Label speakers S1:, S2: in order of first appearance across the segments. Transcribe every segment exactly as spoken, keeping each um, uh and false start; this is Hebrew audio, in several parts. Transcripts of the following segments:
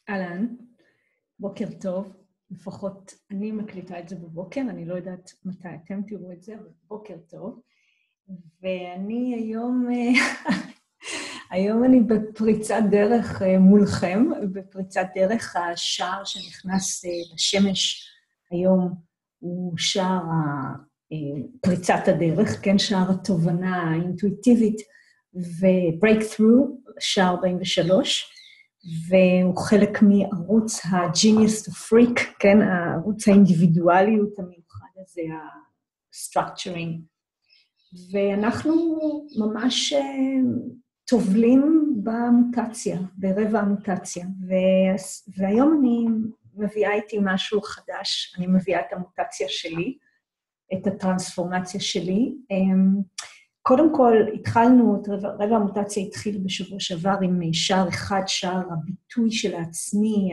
S1: אהלן, בוקר טוב, לפחות אני מקליטה את זה בבוקר, אני לא יודעת מתי אתם תראו את זה, אבל בוקר טוב. ואני היום, היום אני בפריצת דרך מולכם, בפריצת דרך השער שנכנס לשמש היום, הוא שער פריצת הדרך, כן, שער התובנה האינטואיטיבית, ו-breakthrough, שער ארבעים ושלוש, והוא חלק מערוץ ה-Genius to Freak, כן, הערוץ האינדיבידואליות המיוחד הזה, ה-structuring. ואנחנו ממש טובלים במוטציה, ברבע המוטציה. והיום אני מביאה איתי משהו חדש, אני מביאה את המוטציה שלי, את הטרנספורמציה שלי. קודם כל, התחלנו, רבע המוטציה התחיל בשבוע שעבר עם שער אחד, שער הביטוי של העצמי,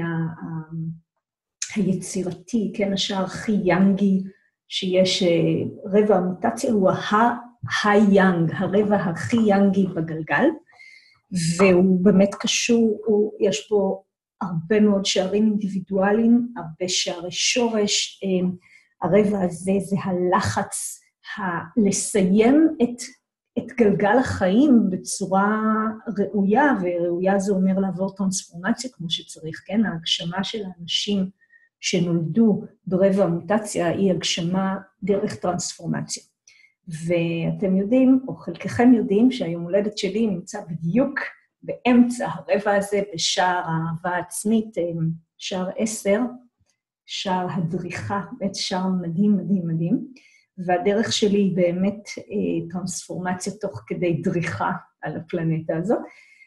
S1: היצירתי, כן, השער הכי יאנגי שיש, רבע המוטציה הוא ה-יאנג, הרבע הכי יאנגי בגלגל, והוא באמת קשור, הוא, יש בו הרבה מאוד שערים אינדיבידואליים, הרבה שערי שורש, הרבע הזה זה הלחץ, לסיים את, את גלגל החיים בצורה ראויה, וראויה זה אומר לעבור טרנספורמציה כמו שצריך, כן? ההגשמה של האנשים שנולדו ברבע המוטציה היא הגשמה דרך טרנספורמציה. ואתם יודעים, או חלקכם יודעים, שהיום הולדת שלי נמצא בדיוק באמצע הרבע הזה, בשער האהבה העצמית, שער עשר, שער הדריכה, באמת שער מדהים, מדהים, מדהים. והדרך שלי היא באמת אה, טרנספורמציה תוך כדי דריכה על הפלנטה הזאת,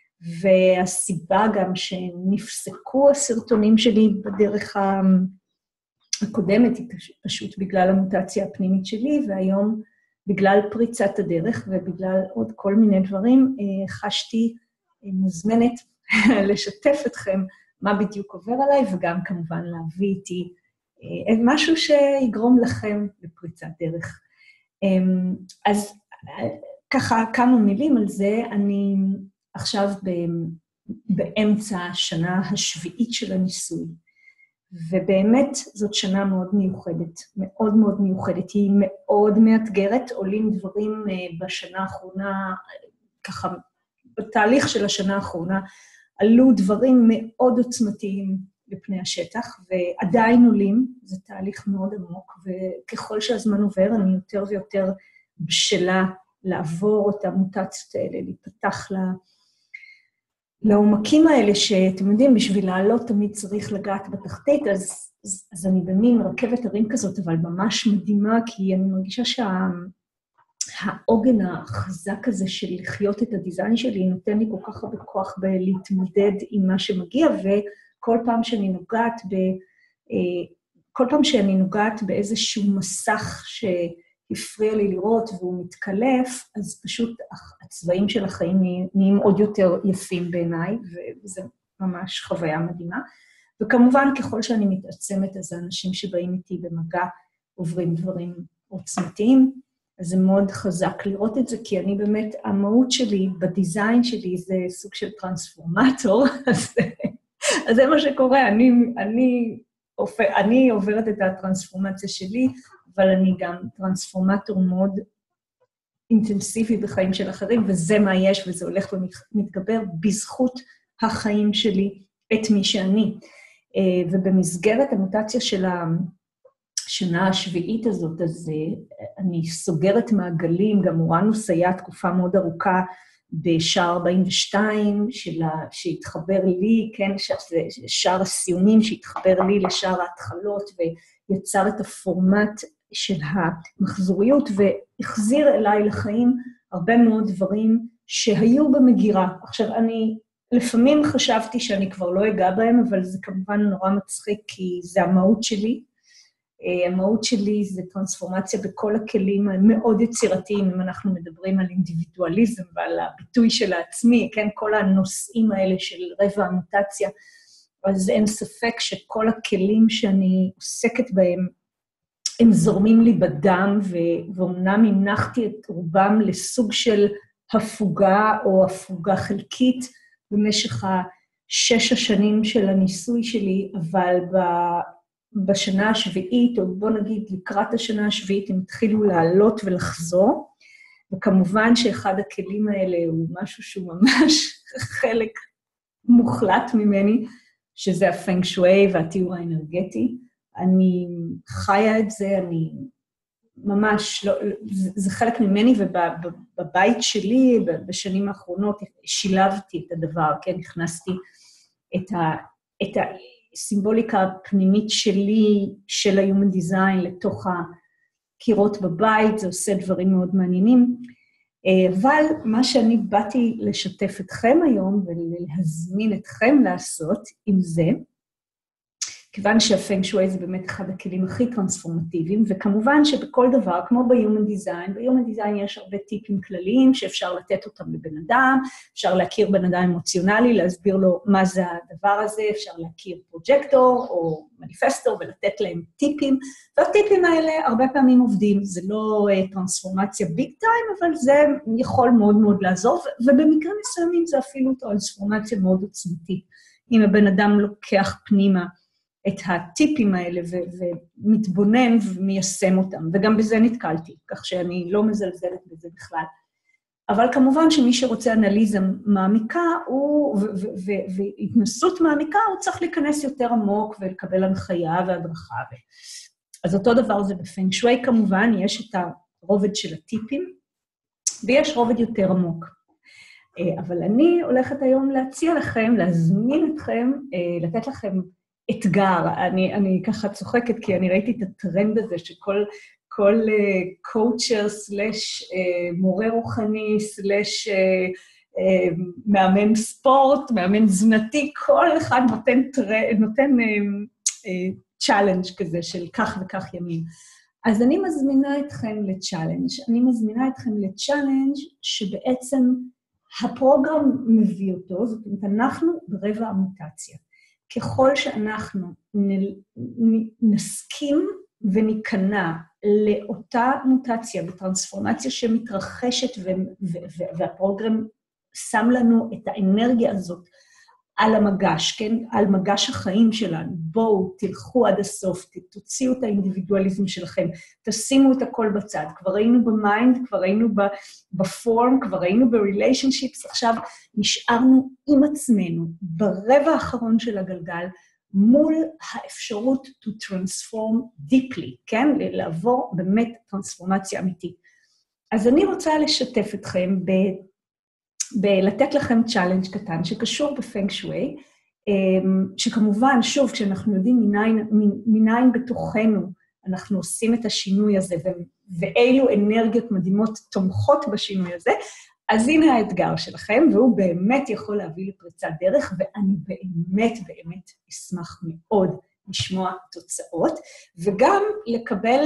S1: והסיבה גם שנפסקו הסרטונים שלי בדרך הקודמת, היא פשוט בגלל המוטציה הפנימית שלי, והיום בגלל פריצת הדרך ובגלל עוד כל מיני דברים, אה, חשתי אה, מוזמנת לשתף אתכם מה בדיוק עובר עליי, וגם כמובן להביא איתי משהו שיגרום לכם בפריצת דרך. אז ככה כמה מילים על זה, אני עכשיו באמצע השנה השביעית של הניסוי, ובאמת זאת שנה מאוד מיוחדת, מאוד מאוד מיוחדת, היא מאוד מאתגרת, עולים דברים בשנה האחרונה, ככה בתהליך של השנה האחרונה, עלו דברים מאוד עוצמתיים, בפני השטח, ועדיין עולים, זה תהליך מאוד עמוק, וככל שהזמן עובר, אני יותר ויותר בשלה לעבור את המוטציות האלה, להיפתח לה, לעומקים האלה, שאתם יודעים, בשביל לעלות תמיד צריך לגעת בתחתית, אז, אז, אז אני במין רכבת הרים כזאת, אבל ממש מדהימה, כי אני מרגישה שהעוגן החזק הזה של לחיות את הדיזיין שלי, נותן לי כל כך הרבה כוח בלהתמודד עם מה שמגיע, ו... כל פעם שאני נוגעת ב... כל פעם שאני נוגעת באיזשהו מסך שהפריע לי לראות והוא מתקלף, אז פשוט הצבעים של החיים נהיים עוד יותר יפים בעיניי, וזה ממש חוויה מדהימה. וכמובן, ככל שאני מתעצמת, אז האנשים שבאים איתי במגע עוברים דברים עוצמתיים, אז זה מאוד חזק לראות את זה, כי אני באמת, המהות שלי בדיזיין שלי זה סוג של טרנספורמטור, אז... אז זה מה שקורה, אני, אני, אני עוברת את הטרנספורמציה שלי, אבל אני גם טרנספורמטור מאוד אינטנסיבי בחיים של אחרים, וזה מה יש, וזה הולך ומתגבר בזכות החיים שלי, את מי שאני. ובמסגרת המוטציה של השנה השביעית הזאת, אז אני סוגרת מעגלים, גם אורנוס היה תקופה מאוד ארוכה, בשער ארבעים ושתיים, שלה, שהתחבר לי, כן, שער הסיונים שהתחבר לי לשער ההתחלות, ויצר את הפורמט של המחזוריות, והחזיר אליי לחיים הרבה מאוד דברים שהיו במגירה. עכשיו, אני לפעמים חשבתי שאני כבר לא אגע בהם, אבל זה כמובן נורא מצחיק, כי זה המהות שלי. המהות שלי זה טרנספורמציה בכל הכלים המאוד יצירתיים, אם אנחנו מדברים על אינדיבידואליזם ועל הביטוי של העצמי, כן, כל הנושאים האלה של רבע המוטציה, אז אין ספק שכל הכלים שאני עוסקת בהם, הם זורמים לי בדם, ואומנם הנחתי את רובם לסוג של הפוגה או הפוגה חלקית במשך שש השנים של הניסוי שלי, אבל בשנה השביעית, או בוא נגיד לקראת השנה השביעית, הם התחילו לעלות ולחזור, וכמובן שאחד הכלים האלה הוא משהו שהוא ממש חלק מוחלט ממני, שזה הפנג שווי והתיאור האנרגטי. אני חיה את זה, אני ממש, לא, זה, זה חלק ממני, ובבית שלי, בשנים האחרונות, שילבתי את הדבר, כן, הכנסתי את, ה, את הסימבוליקה הפנימית שלי, של ה-Human Design, לתוך הקירות בבית, זה עושה דברים מאוד מעניינים, אבל מה שאני באתי לשתף אתכם היום, ולהזמין אתכם לעשות עם זה, כיוון שהפנג שווי זה באמת אחד הכלים הכי טרנספורמטיביים, וכמובן שבכל דבר, כמו ב-Human Design, ב-Human Design יש הרבה טיפים כלליים שאפשר לתת אותם לבן אדם, אפשר להכיר בן אדם אמוציונלי, להסביר לו מה זה הדבר הזה, אפשר להכיר פרוג'קטור או מניפסטור ולתת להם טיפים, והטיפים האלה הרבה פעמים עובדים, זה לא טרנספורמציה ביג טיים, אבל זה יכול מאוד מאוד לעזור, ובמקרה מסוימים זה אפילו טרנספורמציה מאוד עוצמתית, אם הבן אדם לוקח פנימה, את הטיפים האלה, ו- ומתבונן ומיישם אותם, וגם בזה נתקלתי, כך שאני לא מזלזלת בזה בכלל. אבל כמובן שמי שרוצה אנליזה מעמיקה, הוא, ו- ו- ו- והתנסות מעמיקה, הוא צריך להיכנס יותר עמוק, ולקבל הנחיה והדרכה. אז אותו דבר זה בפנג שווי כמובן, יש את הרובד של הטיפים, ויש רובד יותר עמוק. אבל אני הולכת היום להציע לכם, להזמין אתכם, לתת לכם, אתגר, אני, אני ככה צוחקת, כי אני ראיתי את הטרנד הזה, שכל כל קואוצ'ר סלש מורה רוחני, סלש מאמן ספורט, מאמן תזונתי, כל אחד נותן, נותן צ'אלנג' כזה של כך וכך ימים. אז אני מזמינה אתכם לצ'אלנג', אני מזמינה אתכם לצ'אלנג' שבעצם הפרוגרם מביא אותו, זאת אומרת, אנחנו ברבע המוטציה. ככל שאנחנו נסכים וניכנע לאותה מוטציה וטרנספורמציה שמתרחשת, והפרוגרם שם לנו את האנרגיה הזאת על המגש, כן? על מגש החיים שלנו. בואו, תלכו עד הסוף, תוציאו את האינדיבידואליזם שלכם, תשימו את הכל בצד. כבר היינו במיינד, כבר היינו בפורם, כבר היינו בריליישנשיפס, עכשיו נשארנו עם עצמנו, ברבע האחרון של הגלגל, מול האפשרות to transform deeply, כן? לעבור באמת טרנספורמציה אמיתית. אז אני רוצה לשתף אתכם ב... בלתת לכם צ'אלנג' קטן שקשור בפנג שווי, שכמובן, שוב, כשאנחנו יודעים מניין, מניין בתוכנו, אנחנו עושים את השינוי הזה, ואילו אנרגיות מדהימות תומכות בשינוי הזה, אז הנה האתגר שלכם, והוא באמת יכול להביא לפריצת דרך, ואני באמת באמת אשמח מאוד לשמוע תוצאות, וגם לקבל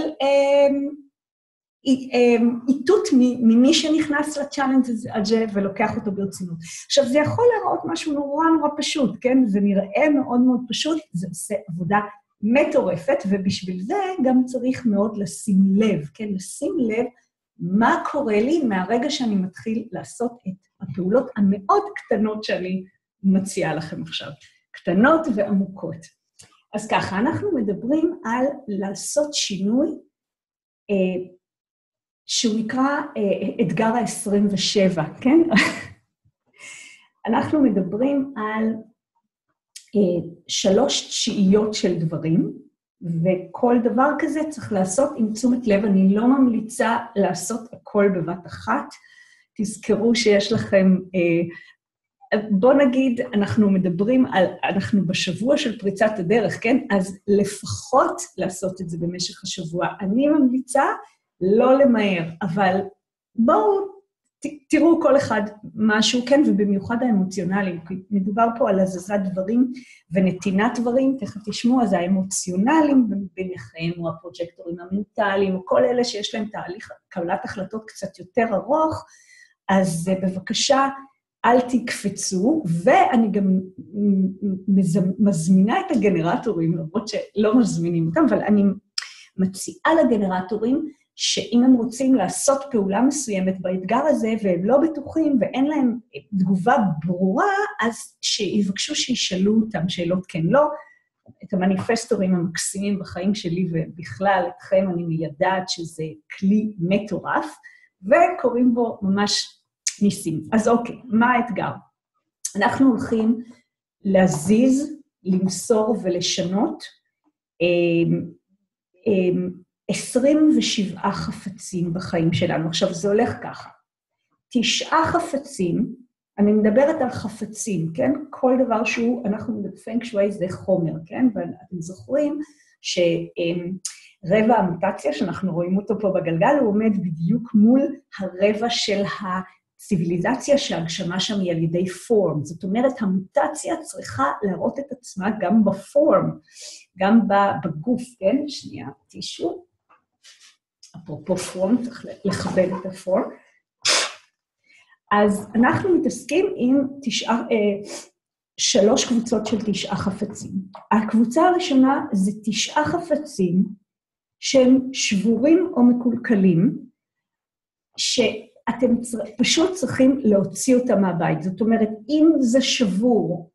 S1: איתות ממי שנכנס לצ'אלנג' הזה ולוקח אותו ברצינות. עכשיו, זה יכול להראות משהו נורא נורא פשוט, כן? זה נראה מאוד מאוד פשוט, זה עושה עבודה מטורפת, ובשביל זה גם צריך מאוד לשים לב, כן? לשים לב מה קורה לי מהרגע שאני מתחיל לעשות את הפעולות המאוד קטנות שאני מציעה לכם עכשיו. קטנות ועמוקות. אז ככה, אנחנו מדברים על לעשות שינוי, אה, שהוא נקרא אה, אתגר ה-עשרים ושבע, כן? אנחנו מדברים על אה, שלוש תשיעיות של דברים, וכל דבר כזה צריך לעשות עם תשומת לב. אני לא ממליצה לעשות הכל בבת אחת. תזכרו שיש לכם, אה, בוא נגיד, אנחנו מדברים על, אנחנו בשבוע של פריצת הדרך, כן? אז לפחות לעשות את זה במשך השבוע. אני ממליצה לא למהר, אבל בואו ת, תראו כל אחד משהו, כן? ובמיוחד האמוציונלי, מדובר פה על הזזת דברים ונתינת דברים, תכף תשמעו, אז האמוציונליים ביניכם, או הפרוג'קטורים המנטליים, או כל אלה שיש להם תהליך קבלת החלטות קצת יותר ארוך, אז בבקשה, אל תקפצו, ואני גם מזמינה את הגנרטורים, למרות שלא מזמינים אותם, אבל אני מציעה לגנרטורים שאם הם רוצים לעשות פעולה מסוימת באתגר הזה, והם לא בטוחים ואין להם תגובה ברורה, אז שיבקשו שישאלו אותם שאלות כן לא. את המניפסטורים המקסימים בחיים שלי ובכלל, אתכם אני מיידעת שזה כלי מטורף, וקוראים בו ממש ניסים. אז אוקיי, מה האתגר? אנחנו הולכים להזיז, למסור ולשנות עשרים ושבעה חפצים בחיים שלנו. עכשיו, זה הולך ככה. תשעה חפצים, אני מדברת על חפצים, כן? כל דבר שהוא, אנחנו בפנג שווי זה חומר, כן? ואתם זוכרים שרבע המוטציה, שאנחנו רואים אותו פה בגלגל, הוא עומד בדיוק מול הרבע של הציביליזציה שהגשמה שם היא על ידי פורם. זאת אומרת, המוטציה צריכה להראות את עצמה גם בפורם, גם בגוף, כן? שנייה, טישו. אפרופו פורם, צריך לכבד את הפורם. אז אנחנו מתעסקים עם תשעה, אה, שלוש קבוצות של תשעה חפצים. הקבוצה הראשונה זה תשעה חפצים שהם שבורים או מקולקלים, שאתם צר... פשוט צריכים להוציא אותם מהבית. זאת אומרת, אם זה שבור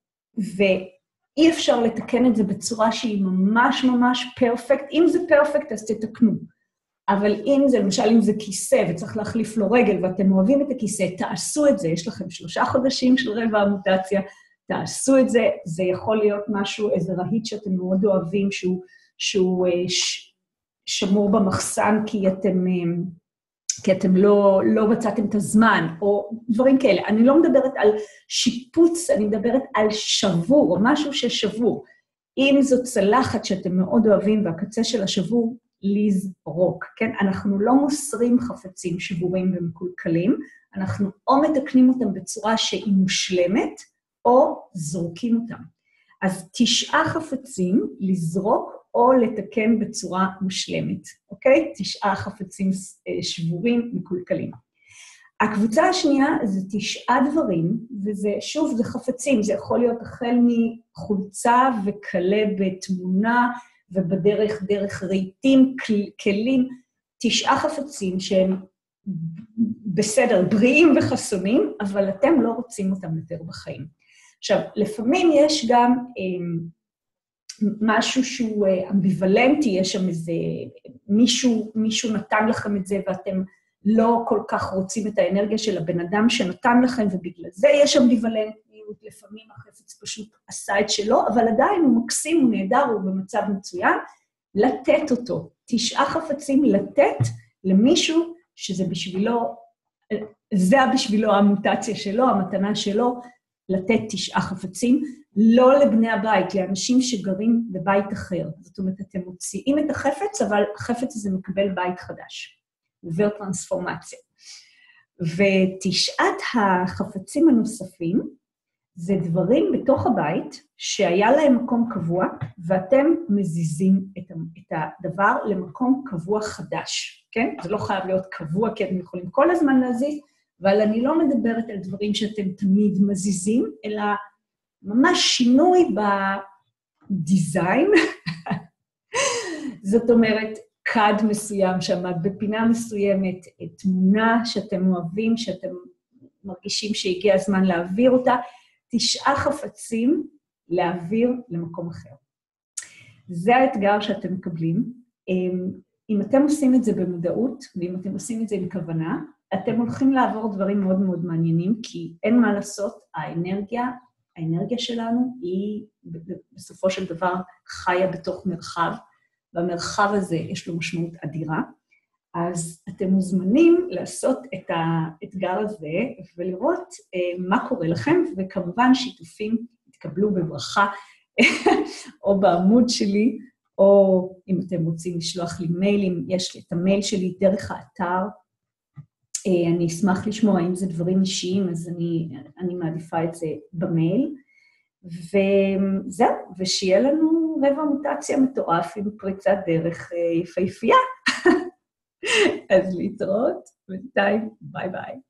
S1: ואי אפשר לתקן את זה בצורה שהיא ממש ממש פרפקט, אם זה פרפקט אז תתקנו. אבל אם זה, למשל, אם זה כיסא וצריך להחליף לו רגל ואתם אוהבים את הכיסא, תעשו את זה, יש לכם שלושה חודשים של רבע המוטציה, תעשו את זה, זה יכול להיות משהו, איזה רהיט שאתם מאוד אוהבים, שהוא, שהוא ש, שמור במחסן כי אתם, כי אתם לא, לא מצאתם את הזמן, או דברים כאלה. אני לא מדברת על שיפוץ, אני מדברת על שבור, או משהו ששבור. אם זו צלחת שאתם מאוד אוהבים והקצה של השבור, לזרוק, כן? אנחנו לא מוסרים חפצים שבורים ומקולקלים, אנחנו או מתקנים אותם בצורה שהיא מושלמת, או זורקים אותם. אז תשעה חפצים לזרוק או לתקן בצורה מושלמת, אוקיי? תשעה חפצים שבורים מקולקלים. הקבוצה השנייה זה תשעה דברים, וזה, שוב, זה חפצים, זה יכול להיות החל מחולצה וכלה בתמונה, ובדרך, דרך רהיטים, כלים, תשעה חפצים שהם בסדר, בריאים וחסונים, אבל אתם לא רוצים אותם יותר בחיים. עכשיו, לפעמים יש גם אה, משהו שהוא אה, אמביוולנטי, יש שם איזה, מישהו, מישהו נתן לכם את זה, ואתם לא כל כך רוצים את האנרגיה של הבן אדם שנתן לכם, ובגלל זה יש אמביוולנטיות, לפעמים החפץ פשוט עשה את שלו, אבל עדיין הוא מקסים, הוא נהדר, הוא במצב מצוין, לתת אותו. תשעה חפצים לתת למישהו שזה בשבילו, זה בשבילו המוטציה שלו, המתנה שלו, לתת תשעה חפצים, לא לבני הבית, לאנשים שגרים בבית אחר. זאת אומרת, אתם מוציאים את החפץ, אבל החפץ הזה מקבל בית חדש, עובר טרנספורמציה. ותשעת החפצים הנוספים, זה דברים בתוך הבית שהיה להם מקום קבוע, ואתם מזיזים את הדבר למקום קבוע חדש, כן? זה לא חייב להיות קבוע, כי אתם יכולים כל הזמן להזיז, אבל אני לא מדברת על דברים שאתם תמיד מזיזים, אלא ממש שינוי בדיזיין. זאת אומרת, קד מסוים שעמד בפינה מסוימת, תמונה שאתם אוהבים, שאתם מרגישים שהגיע הזמן להעביר אותה, תשעה חפצים להעביר למקום אחר. זה האתגר שאתם מקבלים. אם אתם עושים את זה במודעות, ואם אתם עושים את זה עם כוונה, אתם הולכים לעבור דברים מאוד מאוד מעניינים, כי אין מה לעשות, האנרגיה, האנרגיה שלנו היא בסופו של דבר חיה בתוך מרחב, והמרחב הזה יש לו משמעות אדירה, אז אתם מוזמנים לעשות את האתגר הזה ולראות אה, מה קורה לכם, וכמובן שיתופים יתקבלו בברכה, או בעמוד שלי, או אם אתם רוצים לשלוח לי מיילים, יש לי את המייל שלי דרך האתר, אה, אני אשמח לשמוע אם זה דברים אישיים, אז אני, אני מעדיפה את זה במייל, וזהו, ושיהיה לנו רבע מוטציה מטורף עם פריצת דרך אה, יפהפייה. אז להתראות, בינתיים, ביי ביי.